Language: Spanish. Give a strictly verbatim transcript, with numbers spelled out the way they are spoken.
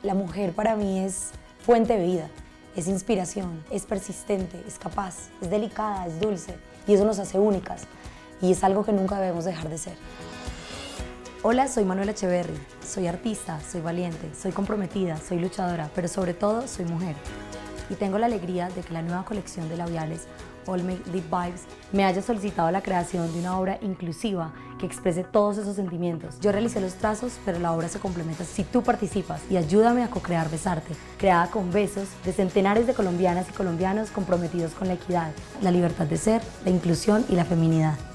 La mujer para mí es fuente de vida, es inspiración, es persistente, es capaz, es delicada, es dulce y eso nos hace únicas y es algo que nunca debemos dejar de ser. Hola, soy Manuela Echeverry, soy artista, soy valiente, soy comprometida, soy luchadora, pero sobre todo soy mujer. Y tengo la alegría de que la nueva colección de labiales All Make Lip Vibes me haya solicitado la creación de una obra inclusiva que exprese todos esos sentimientos. Yo realicé los trazos, pero la obra se complementa si tú participas y ayúdame a co-crear Besarte, creada con besos de centenares de colombianas y colombianos comprometidos con la equidad, la libertad de ser, la inclusión y la feminidad.